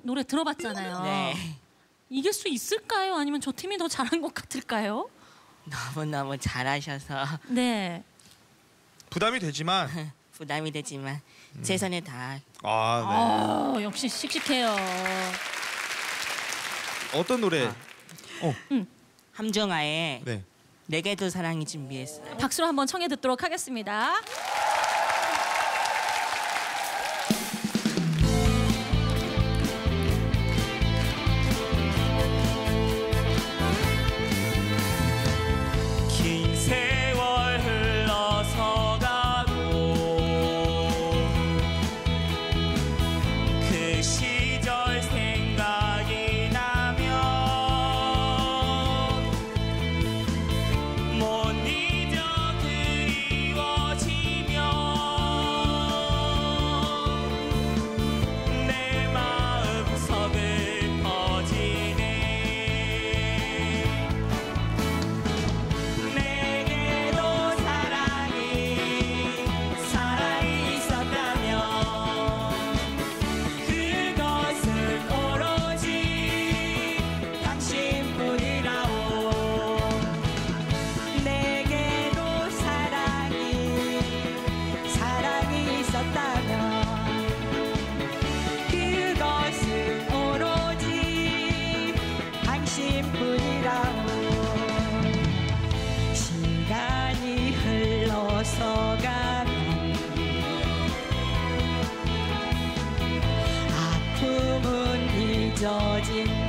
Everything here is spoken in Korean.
노래 들어봤잖아요. 네. 이길 수 있을까요? 아니면 저 팀이 더 잘한 것 같을까요? 너무너무 잘하셔서 네. 부담이 되지만 부담이 되지만 최선을 다. 역시 씩씩해요. 어떤 노래? 함정아의 네. 내게도 사랑이 준비했어요. 박수로 한번 청해 듣도록 하겠습니다. 긴 세월 흘러서 가고 그 시절 생각이 나면 못 잊어 그리워지면 내 마음 서글퍼지네. 내게도 사랑이 있었다면 그것은 오로지 당신뿐이라오. 내게도 사랑이 있었다면 그것은 오로지 당신뿐이라오. 시간이 흘러서 가면 아픔은 잊어진다.